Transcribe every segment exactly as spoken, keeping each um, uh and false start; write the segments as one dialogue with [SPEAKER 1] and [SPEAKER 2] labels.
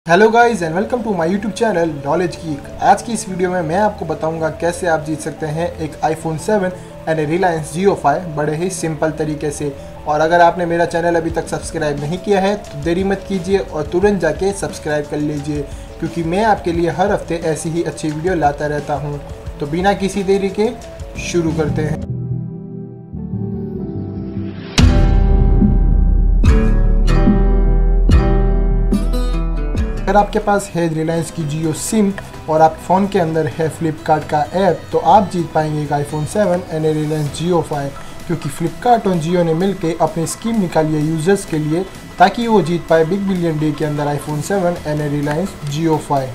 [SPEAKER 1] Hello guys and welcome to my YouTube channel knowledge geek. आज की इस video में मैं आपको बताऊंगा कैसे आप जीत सकते हैं एक iPhone seven and Reliance Jio five बड़े ही सिंपल तरीके से। और अगर आपने मेरा चैनल अभी तक सब्सक्राइब नहीं किया है तो देरी मत कीजिए और तुरंत जाके सब्सक्राइब कर लीजिए, क्योंकि मैं आपके लिए हर हफ्ते ऐसी ही अच्छी वीडियो लाता रहता हूँ। तो बिना किसी देरी के शुरू करते हैं। अगर आपके पास है रिलायंस की जियो सिम और आप फ़ोन के अंदर है फ्लिपकार्ट का ऐप, तो आप जीत पाएंगे एक iPhone seven and Reliance Jio five, क्योंकि फ्लिपकार्ट और जियो ने मिलकर अपनी स्कीम निकाली है यूज़र्स के लिए, ताकि वो जीत पाए बिग बिलियन डे के अंदर iPhone seven and Reliance Jio five.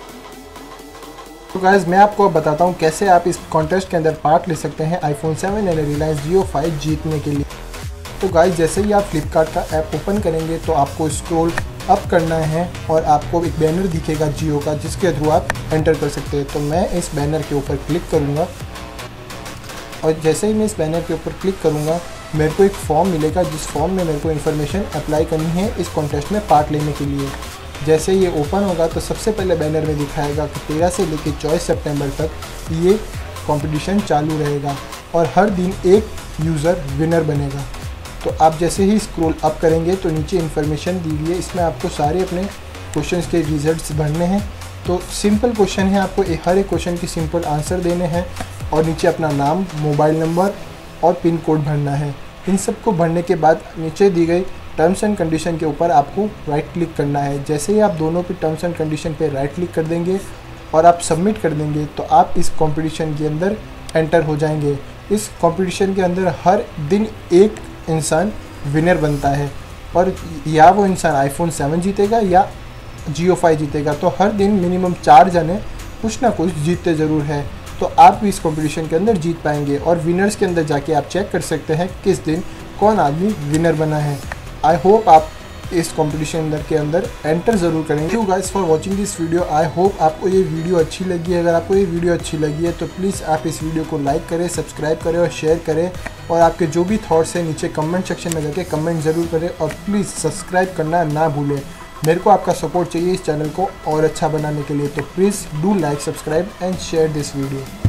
[SPEAKER 1] तो गाइस मैं आपको अब बताता हूँ कैसे आप इस कॉन्टेस्ट के अंदर पार्ट ले सकते हैं iPhone seven and Reliance Jio five जीतने के लिए। तो गाइस जैसे ही आप फ्लिपकार्ट का ऐप ओपन करेंगे तो आपको स्क्रॉल अप करना है और आपको एक बैनर दिखेगा जियो का, जिसके थ्रू आप एंटर कर सकते हैं। तो मैं इस बैनर के ऊपर क्लिक करूंगा और जैसे ही मैं इस बैनर के ऊपर क्लिक करूंगा मेरे को एक फॉर्म मिलेगा, जिस फॉर्म में मेरे को इन्फॉर्मेशन अप्लाई करनी है इस कॉन्टेस्ट में पार्ट लेने के लिए। जैसे ये ओपन होगा तो सबसे पहले बैनर में दिखाएगा कि तेरह से लेकर चौबीस सितंबर तक ये कंपटीशन चालू रहेगा और हर दिन एक यूज़र विनर बनेगा। तो आप जैसे ही स्क्रॉल अप करेंगे तो नीचे इन्फॉर्मेशन दी हुई है, इसमें आपको सारे अपने क्वेश्चंस के रिजल्ट्स भरने हैं। तो सिंपल क्वेश्चन है, आपको हर एक क्वेश्चन की सिंपल आंसर देने हैं और नीचे अपना नाम, मोबाइल नंबर और पिन कोड भरना है। इन सब को भरने के बाद नीचे दी गई टर्म्स एंड कंडीशन के ऊपर आपको राइट क्लिक करना है। जैसे ही आप दोनों पे टर्म्स एंड कंडीशन पे राइट क्लिक कर देंगे और आप सबमिट कर देंगे तो आप इस कॉम्पिटिशन के अंदर एंटर हो जाएंगे। इस कॉम्पिटिशन के अंदर हर दिन एक इंसान विनर बनता है और या वो इंसान आईफोन सेवन जीतेगा या जियो फाइव जीतेगा। तो हर दिन मिनिमम चार जने कुछ ना कुछ जीतते ज़रूर है। तो आप भी इस कंपटीशन के अंदर जीत पाएंगे और विनर्स के अंदर जाके आप चेक कर सकते हैं किस दिन कौन आदमी विनर बना है। आई होप आप इस कंपटीशन अंदर के अंदर एंटर ज़रूर करेंगे। You guys for watching this video. I hope आपको ये वीडियो अच्छी लगी है। अगर आपको ये वीडियो अच्छी लगी है तो प्लीज़ आप इस वीडियो को लाइक करें, सब्सक्राइब करें और शेयर करें। और आपके जो भी थॉट्स हैं नीचे कमेंट सेक्शन में जाके कमेंट ज़रूर करें और प्लीज़ सब्सक्राइब करना ना भूलें। मेरे को आपका सपोर्ट चाहिए इस चैनल को और अच्छा बनाने के लिए। तो please do like, subscribe and share this video.